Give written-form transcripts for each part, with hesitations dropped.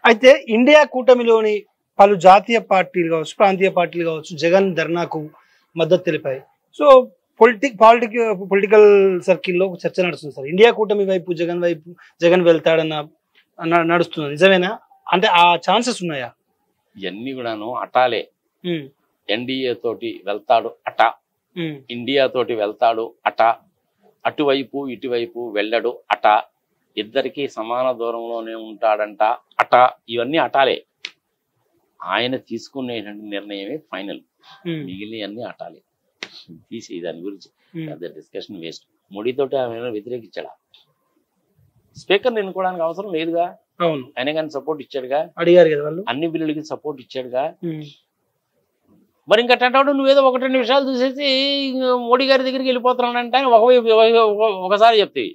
అయితే ఇండియా కూటమిలోని పలు జాతీయ పార్టీలు కావచ్చు, ప్రాంతీయ పార్టీలు కావచ్చు, జగన్ ధర్నాకు మద్దతు తెలిపాయి. సో పొలిటికల్ సర్కిల్లో ఒక చర్చ నడుస్తుంది సార్. ఇండియా కూటమి వైపు జగన్ వెళ్తాడన్న నడుస్తుంది. నిజమేనా? అంటే ఆ ఛాన్సెస్ ఉన్నాయా? ఇవన్నీ కూడాను అటాలే. ఎన్డీఏ తోటి వెళ్తాడు అట, ఇండియా తోటి వెళ్తాడు అట, అటువైపు ఇటువైపు వెళ్ళడు అట, ఇద్దరికి సమాన దూరంలోనే ఉంటాడంట అట. ఇవన్నీ అటాలే. ఆయన తీసుకునే నిర్ణయమే ఫైనల్. మిగిలినవన్నీ అటాలే. తీసి దాని గురించి డిస్కషన్ వేస్ట్. మోడీతోటి ఆయన వ్యతిరేకించాడా? స్పీకర్ ఎన్నుకోవడానికి అవసరం లేదుగా. అవును, ఆయన కానీ సపోర్ట్ ఇచ్చాడుగా. అడిగారు కదా వాళ్ళు. అన్ని బిల్లులకి సపోర్ట్ ఇచ్చాడుగా. మరి ఇంకటంటాడు నువ్వేదో ఒకటి రెండు విషయాలు చూసేసి మోడీ గారి దగ్గరికి వెళ్ళిపోతున్నాడంటే ఒకసారి చెప్తే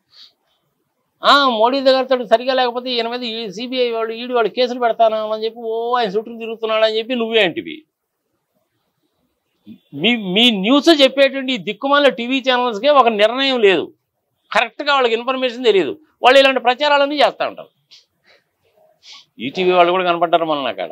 మోడీ దగ్గరతో సరిగా లేకపోతే ఈయన మీద సిబిఐ వాళ్ళు ఈడీ వాళ్ళు కేసులు పెడతాను అని చెప్పి ఆయన చుట్టూ తిరుగుతున్నాడు అని చెప్పి నువ్వేంటివి? మీ న్యూస్ చెప్పేటువంటి దిక్కుమాల టీవీ ఛానల్స్కే ఒక నిర్ణయం లేదు. కరెక్ట్గా వాళ్ళకి ఇన్ఫర్మేషన్ తెలియదు. వాళ్ళు ఇలాంటి ప్రచారాలన్నీ చేస్తూ ఉంటారు. ఈటీవీ వాళ్ళు కూడా కనపడ్డారు మన కాడ.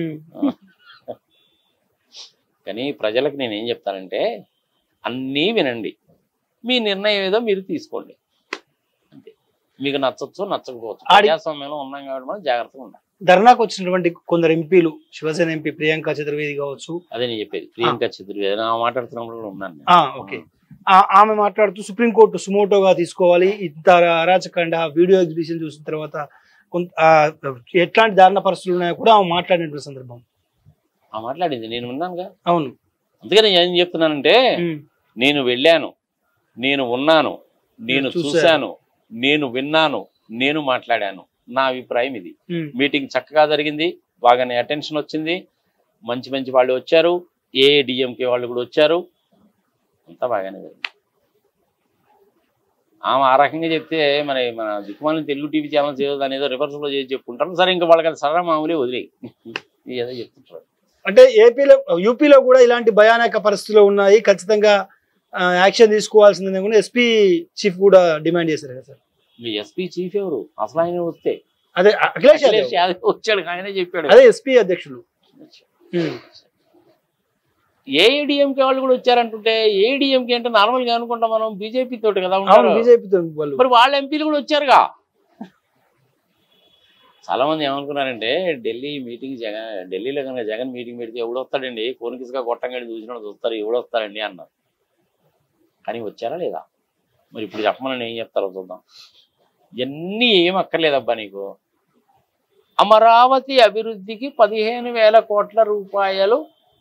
కానీ ప్రజలకు నేనేం చెప్తానంటే అన్నీ వినండి, మీ నిర్ణయం ఏదో మీరు తీసుకోండి అంతే. మీకు నచ్చచ్చు నచ్చకపోవచ్చు, ప్రజాస్వామ్యంలో ఉన్నాం కాబట్టి మనం జాగ్రత్తగా ఉండాలి. ధర్నాకు వచ్చినటువంటి కొందరు ఎంపీలు, శివసేన ఎంపీ ప్రియాంక చతుర్వేది కావచ్చు, అదే నేను చెప్పేది, ప్రియాంక చతుర్వేది మాట్లాడుతున్నప్పుడు కూడా ఉన్నాను. ఓకే, ఆమె మాట్లాడుతూ సుప్రీంకోర్టు సుమోటోగా తీసుకోవాలి, ఇంత అరాచకండ వీడియో ఎగ్జిబిషన్ చూసిన తర్వాత ఎట్లాంటి దారుణ పరిస్థితులు ఉన్నాయో కూడా ఆమె మాట్లాడిన సందర్భం మాట్లాడింది నేను ఉన్నానుగా. అవును, అందుకని ఏం చెప్తున్నానంటే నేను వెళ్ళాను, నేను ఉన్నాను, నేను చూశాను, నేను విన్నాను, నేను మాట్లాడాను. నా అభిప్రాయం ఇది. మీటింగ్ చక్కగా జరిగింది, బాగానే అటెన్షన్ వచ్చింది, మంచి మంచి వాళ్ళు వచ్చారు, ఏఐడిఎంకే వాళ్ళు కూడా వచ్చారు, అంతా బాగానే జరిగింది. ఆమె ఆ రకంగా చెప్తే మన దిక్కుమాలిన తెలుగు టీవీ ఛానల్స్ ఏదో దాని ఏదో రివర్స్లో చేసి చెప్పుకుంటారు. సరే ఇంకా వాళ్ళకి అది సరళ మామూలే వదిలేయి ఏదో చెప్తుంటారు. అంటే యూపీలో కూడా ఇలాంటి భయానక పరిస్థితులు ఉన్నాయి, ఖచ్చితంగా యాక్షన్ తీసుకోవాల్సిందని కూడా ఎస్పీ చీఫ్ కూడా డిమాండ్ చేశారు కదా సార్. ఎస్పీ చీఫ్ ఎవరు? అసలు ఆయన వస్తే అదే అఖిలేష్ యాదవ్ వచ్చాడు, ఆయనే చెప్పాడు. అదే ఎస్పీ అధ్యక్షులు. ఏఐడిఎంకే వాళ్ళు కూడా వచ్చారంటుంటే, ఏఐడిఎంకే అంటే నార్మల్ గా అనుకుంటాం మనం బీజేపీ తోటి కదా ఉంటారు. మరి వాళ్ళ ఎంపీలు కూడా వచ్చారుగా. చాలా మంది ఏమనుకున్నారంటే ఢిల్లీ మీటింగ్ ఢిల్లీలో కనుక జగన్ మీటింగ్ పెడితే ఎవడొస్తాడండి, కోనికిసుగా కొట్టంగాడి చూసినట్టు చూస్తారు, ఎవడొస్తారండి అన్నారు. కానీ వచ్చారా లేదా? మరి ఇప్పుడు చెప్పమని ఏం చెప్తారో చూద్దాం. ఇవన్నీ ఏం అక్కర్లేదబ్బా నీకు. అమరావతి అభివృద్ధికి 15,000 కోట్ల రూపాయలు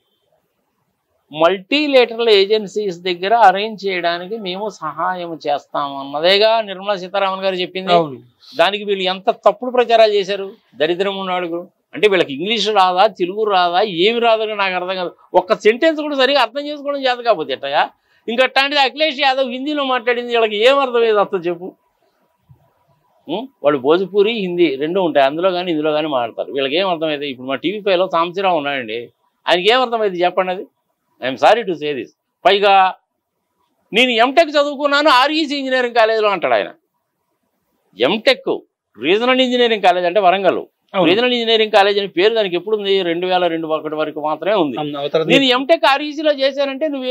మల్టీలేటరల్ ఏజెన్సీస్ దగ్గర అరేంజ్ చేయడానికి మేము సహాయం చేస్తాము అన్నదేగా నిర్మలా సీతారామన్ గారు చెప్పింది. దానికి వీళ్ళు ఎంత తప్పుడు ప్రచారాలు చేశారు, దరిద్రం ఉన్నాడు. అంటే వీళ్ళకి ఇంగ్లీష్ రాదా, తెలుగు రాదా, ఏమి రాదని నాకు అర్థం కాదు. ఒక్క సెంటెన్స్ కూడా సరిగా అర్థం చేసుకోవడం చేత కాకపోతే ఎట్టగా. ఇంకా అట్లాంటిది అఖిలేష్ యాదవ్ హిందీలో మాట్లాడింది, వీళ్ళకి ఏం అర్థమయ్యేది అర్థం చెప్పు. వాళ్ళు భోజ్పూరి హిందీ రెండూ ఉంటాయి, అందులో కానీ ఇందులో కానీ మాట్లాడతారు. వీళ్ళకి ఏం అర్థమైంది? ఇప్పుడు మా టీవీ5లో సాంబశివరావు ఉన్నాడండి, ఆయనకి ఏం అర్థమైంది చెప్పండి. అది I'm sorry to say this. పైగా నేను ఎంటెక్ చదువుకున్నాను ఆర్ఈసీ ఇంజనీరింగ్ కాలేజీలో అంటాడు ఆయన. ఎంటెక్ రీజనల్ ఇంజనీరింగ్ కాలేజ్ అంటే వరంగల్ రీజనల్ ఇంజనీరింగ్ కాలేజ్ అని పేరు దానికి ఎప్పుడు ఉంది? 2002 వరకు మాత్రమే ఉంది. నేను ఎంటెక్ ఆర్ఈసీలో చేశానంటే నువ్వు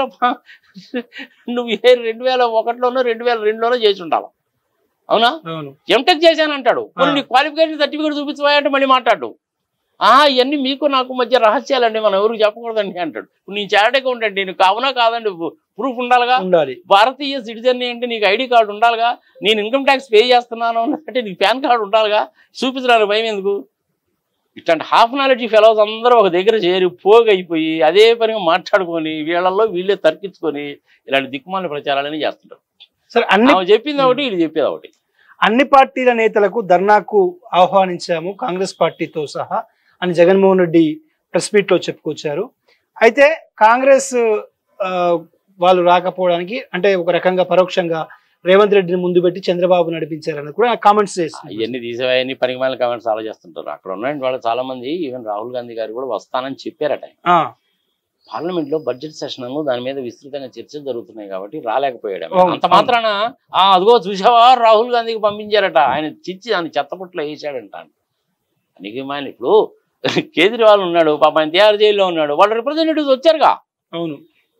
2001లోనో 2002లోనో చేసి ఉండాలి. అవునా? ఎంటెక్ చేశానంటాడు. కొన్ని క్వాలిఫికేషన్ సర్టిఫికేట్ చూపించబోయంటే మళ్ళీ మాట్లాడు. ఇవన్నీ మీకు నాకు మధ్య రహస్యాలండి, మనం ఎవరికి చెప్పకూడదండి అంటాడు. నేను చారిటీ అకౌంటెంట్, నేను కావునా కాదండి ప్రూఫ్ ఉండాలిగా. భారతీయ సిటిజన్ అంటే నీకు ఐడి కార్డు ఉండాలిగా. నేను ఇన్కమ్ ట్యాక్స్ పే చేస్తున్నాను అంటే నీకు పాన్ కార్డు ఉండాలిగా. చూపించడానికి భయం ఎందుకు? ఇట్లాంటి హాఫ్ నాలెడ్జ్ ఫెలోస్ అందరూ ఒక దగ్గర చేరి పోగైపోయి అదే పనిగా మాట్లాడుకొని వీళ్ళల్లో వీళ్ళే తర్కించుకొని ఇలాంటి దిక్కుమాల ప్రచారాలని చేస్తుంటారు. సరే, చెప్పింది ఒకటి, వీళ్ళు చెప్పేది ఒకటి. అన్ని పార్టీల నేతలకు ధర్నాకు ఆహ్వానించాము కాంగ్రెస్ పార్టీతో సహా అని జగన్మోహన్ రెడ్డి ప్రెస్ మీట్ లో చెప్పుకొచ్చారు. అయితే కాంగ్రెస్ వాళ్ళు రాకపోవడానికి అంటే ఒక రకంగా పరోక్షంగా రేవంత్ రెడ్డిని ముందు పెట్టి చంద్రబాబు నడిపించారని కూడా కామెంట్స్ చేస్తారు. ఇవన్నీ తీసేవాయని పనికిమాల కామెంట్స్ చాలా చేస్తుంటారు. అక్కడ ఉన్న వాళ్ళు చాలా మంది, ఈవెన్ రాహుల్ గాంధీ గారు కూడా వస్తానని చెప్పారట. పార్లమెంట్ లో బడ్జెట్ సెషన్ దాని మీద విస్తృతంగా చర్చలు జరుగుతున్నాయి కాబట్టి రాలేకపోయాడు. అంత మాత్రాన అదిగో చూసావా రాహుల్ గాంధీకి పంపించారట, ఆయన చిచ్చి దాన్ని చెత్తపుట్లో వేసాడంట. పనికి మాలిన ఇప్పుడు కేజ్రీవాల్ ఉన్నాడు, పాపం ఆయన తిహార్ జైల్లో ఉన్నాడు, వాళ్ళ రిప్రజెంటేటివ్స్ వచ్చారుగా. అవును,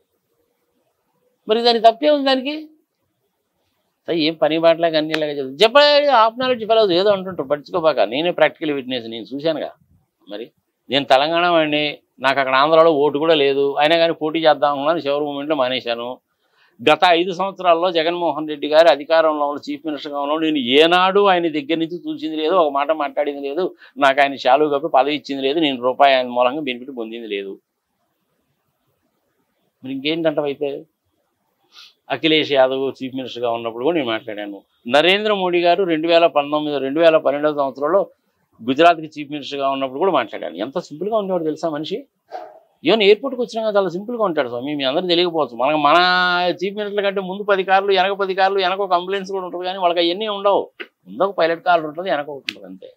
మరి దానికి తప్పే ఉంది దానికి? ఏం పని బాటలాగా అన్నిలాగా చదువు చెప్పాలి. హాఫ్ నాలెడ్జ్ ఫెలోస్ ఏదో అంటుంటారు, పట్టించుకోబాక. నేనే ప్రాక్టికల్ విట్నెస్, నేను చూశానుగా. మరి నేను తెలంగాణ వాడిని, నాకు అక్కడ ఆంధ్రాలో ఓటు కూడా లేదు, అయినా కానీ పోటీ చేద్దాం అనుకున్నాను, చివరి మూమెంట్లో మానేశాను. గత 5 సంవత్సరాల్లో జగన్మోహన్ రెడ్డి గారు అధికారంలో ఉన్న, చీఫ్ మినిస్టర్గా ఉన్న, నేను ఏనాడు ఆయన దగ్గర నుంచి చూసింది లేదు, ఒక మాట మాట్లాడింది లేదు, నాకు ఆయన శాలువు కప్పి పదవి ఇచ్చింది లేదు, నేను రూపాయి ఆయన మూలంగా బెనిఫిట్ పొందింది లేదు. మరి ఇంకేంటంటే అయితే అఖిలేష్ యాదవ్ చీఫ్ మినిస్టర్గా ఉన్నప్పుడు కూడా నేను మాట్లాడాను. నరేంద్ర మోడీ గారు 2012 సంవత్సరంలో గుజరాత్కి చీఫ్ మినిస్టర్గా ఉన్నప్పుడు కూడా మాట్లాడాను. ఎంత సింపుల్గా ఉండేవాడు తెలుసా మనిషి. ఈవెన్ ఎయిర్పోర్ట్కి వచ్చినా చాలా సింపుల్గా ఉంటాడు స్వామి. మీ అందరూ తెలియకపోవచ్చు. మన చీఫ్ మినిస్టర్ కంటే ముందు 10 కార్లు, వెనక 10 కార్లు, వెనక ఒక అంబులెన్స్ కూడా ఉంటుంది, కానీ వాళ్ళకి అవన్నీ ఉండవు. ముందు ఒక పైలట్ కార్ ఉంటుంది, వెనక ఒకటి ఉంటుంది అంతే.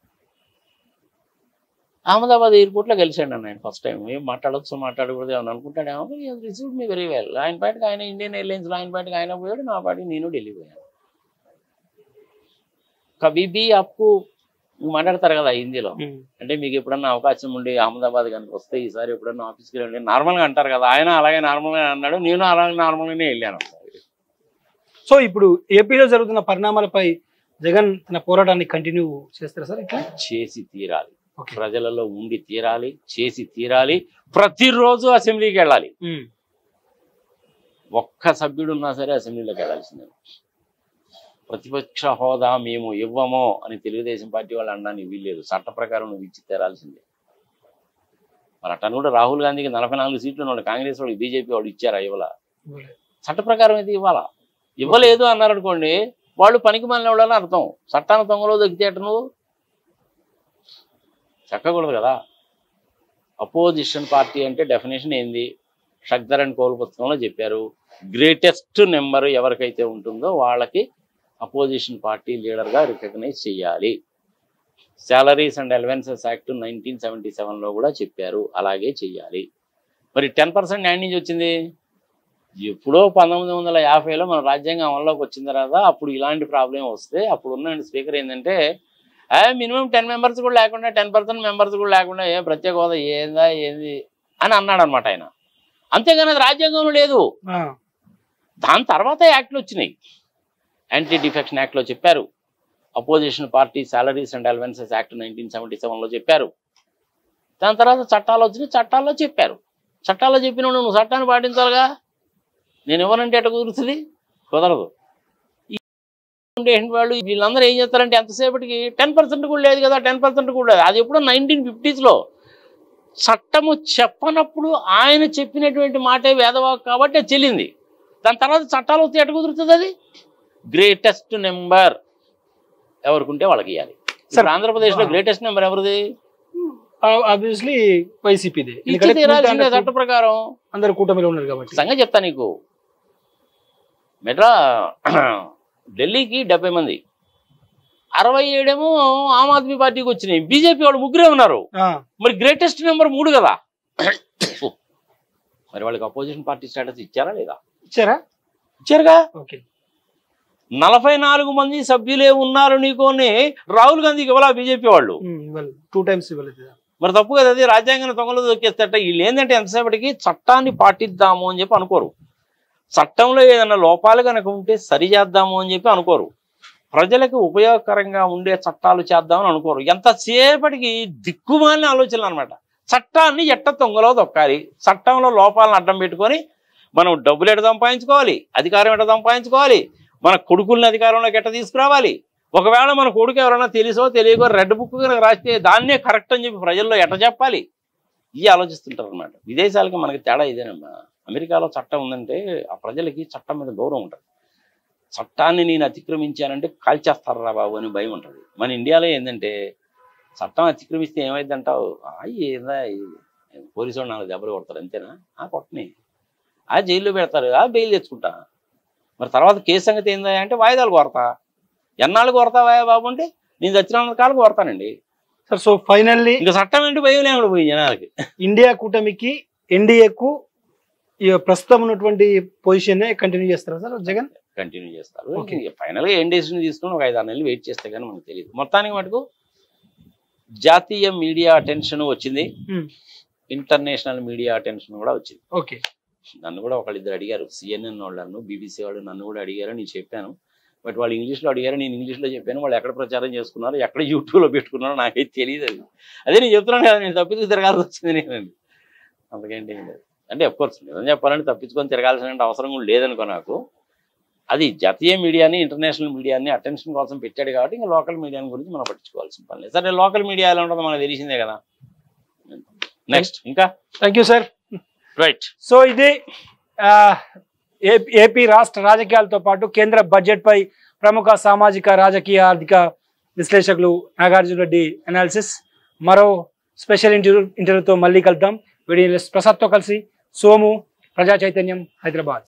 అహ్మదాబాద్ ఎయిర్పోర్ట్లో కలిశాడు నన్ను ఆయన ఫస్ట్ టైం. ఏం మాట్లాడకూడదు అని అనుకుంటాడేమో, రిసీవ్డ్ మీ వెరీ వెల్. ఆయన పాటికి ఆయన ఇండియన్ ఎయిర్లైన్స్లో ఆయన పాటికి ఆయన పోయాడు, నా పాటికి నేను ఢిల్లీ పోయాను. కబీబీ అప్పు మాట్లాడతారు కదా హిందీలో, అంటే మీకు ఎప్పుడన్నా అవకాశం ఉండి అహ్మదాబాద్ కనుక వస్తే ఈసారి ఎప్పుడన్నా ఆఫీస్కి వెళ్ళండి నార్మల్గా అంటారు కదా. ఆయన అలాగే నార్మల్గా అన్నాడు, నేను అలాగే నార్మల్గానే వెళ్ళాను. సో ఇప్పుడు ఏపీలో జరుగుతున్న పరిణామాలపై జగన్ తన పోరాటాన్ని కంటిన్యూ చేస్తారా సార్? ఇట్లా చేసి తీరాలి, ప్రజలలో ఉండి తీరాలి, చేసి తీరాలి. ప్రతిరోజు అసెంబ్లీకి వెళ్ళాలి. ఒక్క సభ్యుడు ఉన్నా సరే అసెంబ్లీలోకి వెళ్ళాల్సిందే. ప్రతిపక్ష హోదా మేము ఇవ్వమో అని తెలుగుదేశం పార్టీ వాళ్ళు అనడానికి వీల్లేదు. చట్ట ప్రకారం నువ్వు ఇచ్చి తీరాల్సిందే. మరి అట్టను కూడా రాహుల్ గాంధీకి 44 సీట్లు ఉన్నాడు, కాంగ్రెస్ వాళ్ళు బీజేపీ వాళ్ళు ఇచ్చారా? ఇవ్వాల. చట్ట ప్రకారం అయితే ఇవ్వాలా. ఇవ్వలేదు అన్నారనుకోండి, వాళ్ళు పనికి మాలిన వాళ్ళని అర్థం. చట్టాన్ని తొంగలో దొక్కితేట నువ్వు చెక్కకూడదు కదా. అపోజిషన్ పార్టీ అంటే డెఫినేషన్ ఏంది? షక్దర్ అండ్ కౌల్ పుస్తకంలో చెప్పారు. గ్రేటెస్ట్ నెంబర్ ఎవరికైతే ఉంటుందో వాళ్ళకి అపోజిషన్ పార్టీ లీడర్గా రికగ్నైజ్ చేయాలి. సాలరీస్ అండ్ అలవెన్సెస్ యాక్ట్ 1977లో కూడా చెప్పారు, అలాగే చెయ్యాలి. మరి 10% న్యాయం నుంచి వచ్చింది. ఎప్పుడో 1950లో మన రాజ్యాంగం అమల్లోకి వచ్చిన తర్వాత అప్పుడు ఇలాంటి ప్రాబ్లం వస్తే అప్పుడు ఉన్న స్పీకర్ ఏంటంటే, మినిమం 10 మెంబర్స్ కూడా లేకుండా, 10% మెంబర్స్ కూడా లేకుండా ఏ ప్రత్యేక హోదా ఏంది అని అన్నాడు అనమాట ఆయన. అంతేగాని అది రాజ్యాంగంలో లేదు. దాని తర్వాత యాక్ట్లు వచ్చినాయి. యాంటీ డిఫెక్షన్ యాక్ట్లో చెప్పారు, opposition party salaries and allowances act 1977లో చెప్పారు. దాని తర్వాత చట్టాలు వచ్చినాయి, చట్టాల్లో చెప్పారు. చట్టాల్లో చెప్పిన నువ్వు చట్టాన్ని పాటించాలిగా. నేను ఇవ్వనంటే ఎట్ట కుదురుతుంది? కుదరదు. వాళ్ళు వీళ్ళందరూ ఏం చేస్తారంటే ఎంతసేపటికి 10% కూడా లేదు కదా, 10% కూడా లేదు. అది ఎప్పుడో 1950sలో చట్టము చెప్పనప్పుడు ఆయన చెప్పినటువంటి మాటే వేదవాకు కాబట్టి అది చెల్లింది. దాని తర్వాత చట్టాలు వస్తే ఎట్ట కుదురుతుంది? అది గ్రేటెస్ట్ నెంబర్ ఎవరికుంటే వాళ్ళకి ఇవ్వాలి. సార్ ఆంధ్రప్రదేశ్లో గ్రేటెస్ట్ నెంబర్ ఎవరిది? ఆబ్వియస్లీ వైసీపీదే. ఇచ్చి తీరాల్సిందే చట్ట ప్రకారం. అందరు కూటమిలో ఉన్నారు కాబట్టి. సంగతి చెప్తా నీకు. ఢిల్లీకి 70 మంది, 67 ఏమో ఆమ్ ఆద్మీ పార్టీకి వచ్చినాయి. బీజేపీ వాళ్ళు 3 ఉన్నారు. మరి గ్రేటెస్ట్ నెంబర్ 3 కదా. మరి వాళ్ళకి అపోజిషన్ పార్టీ స్టేటస్ ఇచ్చారా లేదా? ఇచ్చారుగా. 44 మంది సభ్యులే ఉన్నారు నీకు అని రాహుల్ గాంధీకి ఇవ్వాలా బీజేపీ వాళ్ళు? 2 times ఇవ్వలేదు. మరి తప్పు కదా అది. రాజ్యాంగాన్ని తొంగలో దొక్కేస్తట. వీళ్ళు ఏంటంటే ఎంతసేపటికి చట్టాన్ని పాటిద్దాము అని చెప్పి అనుకోరు. చట్టంలో ఏదైనా లోపాలు కనుక ఉంటే సరి చేద్దాము అని చెప్పి అనుకోరు. ప్రజలకు ఉపయోగకరంగా ఉండే చట్టాలు చేద్దామని అనుకోరు. ఎంతసేపటికి దిక్కుమాలిన ఆలోచనలు అనమాట. చట్టాన్ని ఎట్ట తొంగలో దొక్కాలి, చట్టంలో లోపాలను అడ్డం పెట్టుకొని మనం డబ్బులు ఎట్ట సంపాదించుకోవాలి, అధికారం ఎట్ట సంపాదించుకోవాలి, మన కొడుకుల్ని అధికారంలోకి ఎట్ట తీసుకురావాలి, ఒకవేళ మన కొడుకు ఎవరైనా తెలుసో తెలియకో రెడ్ బుక్ కనుక రాస్తే దాన్నే కరెక్ట్ అని చెప్పి ప్రజల్లో ఎట్ట చెప్పాలి, ఇవి ఆలోచిస్తుంటారు అనమాట. విదేశాలకి మనకి తేడా ఇదేనమ్మా. అమెరికాలో చట్టం ఉందంటే ఆ ప్రజలకి చట్టం మీద గౌరవం ఉంటుంది. చట్టాన్ని నేను అతిక్రమించానంటే కాల్చేస్తారా బాబు అని భయం ఉంటుంది. మన ఇండియాలో ఏంటంటే చట్టం అతిక్రమిస్తే ఏమైందంటావు, ఏందా పోలీసు వాడు 4 దెబ్బలు కొడతారు అంతేనా? కొట్టని జైల్లో పెడతారు, బెయిల్ తెచ్చుకుంటా. మరి తర్వాత కేసు సంగతి ఏందా అంటే వాయిదాలు కోరతా. ఎన్నాళ్ళు కోరతావా బాబు అంటే నేను చచ్చిన కాళ్ళు కోరతానండి సార్. సో ఫైనల్లీ ఇంకా చట్టం ఏంటి భయం లేకుండా పోయి జనాలకి. ఇండియా కూటమికి ఎన్డీఏకు ప్రస్తుతం ఉన్నటువంటి పొజిషన్ కంటిన్యూ చేస్తారా సార్ జగన్? కంటిన్యూ చేస్తారు. ఫైనల్గా ఏం డెసిషన్ తీసుకుని ఒక 5-6 నెలలు వెయిట్ చేస్తే కానీ మనకు తెలియదు. మొత్తానికి మటుకు జాతీయ మీడియా అటెన్షన్ వచ్చింది, ఇంటర్నేషనల్ మీడియా అటెన్షన్ కూడా వచ్చింది. ఓకే, నన్ను కూడా ఒకళ్ళిద్దరు అడిగారు, సిఎన్ఎన్ వాళ్ళు, బీబీసీ వాళ్ళు నన్ను కూడా అడిగారు, నేను చెప్పాను. బట్ వాళ్ళు ఇంగ్లీష్లో అడిగారు, నేను ఇంగ్లీష్లో చెప్పాను. వాళ్ళు ఎక్కడ ప్రచారం చేసుకున్నారు, ఎక్కడ యూట్యూబ్లో పెట్టుకున్నారో నాకైతే తెలియదు. అది అదే నేను చెప్తున్నాను కదా, నేను తప్పించుకు తిరగాల్సి వచ్చింది నేను. అందుకేంటి అంటే అఫ్కోర్స్ నిజం చెప్పాలంటే తప్పించుకొని తిరగాల్సిన అవసరం కూడా లేదనుకో నాకు. అది జాతీయ మీడియాని ఇంటర్నేషనల్ మీడియాని అటెన్షన్ కోసం పెట్టాడు కాబట్టి ఇంకా లోకల్ మీడియాని గురించి మనం పట్టించుకోవాల్సిన పని లేదు. సరే, లోకల్ మీడియా ఎలా ఉంటుందో మనకు తెలిసిందే కదా. నెక్స్ట్ ఇంకా thank you sir. Right. So ఇది ఏపీ రాష్ట్ర రాజకీయాలతో పాటు కేంద్ర బడ్జెట్ పై ప్రముఖ సామాజిక రాజకీయ ఆర్థిక విశ్లేషకులు నాగార్జున రెడ్డి అనాలిసిస్. మరో స్పెషల్ ఇంటర్వ్యూతో మళ్ళీ కలుద్దాం. వీడియో ప్రసాద్తో కలిసి సోము, ప్రజా చైతన్యం, హైదరాబాద్.